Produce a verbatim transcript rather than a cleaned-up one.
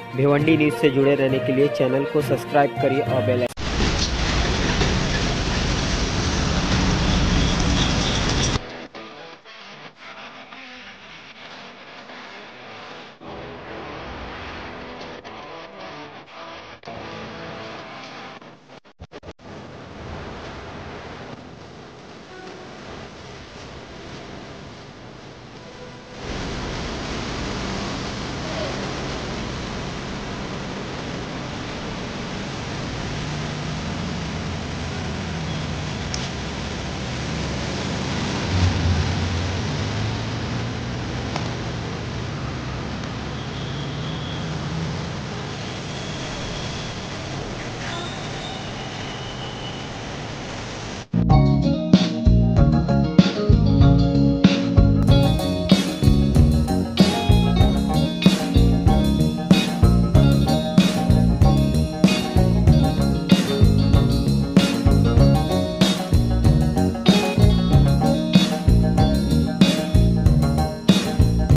Bhiwandi news से जुड़े रहने के लिए चैनल को सब्सक्राइब करिए और बेल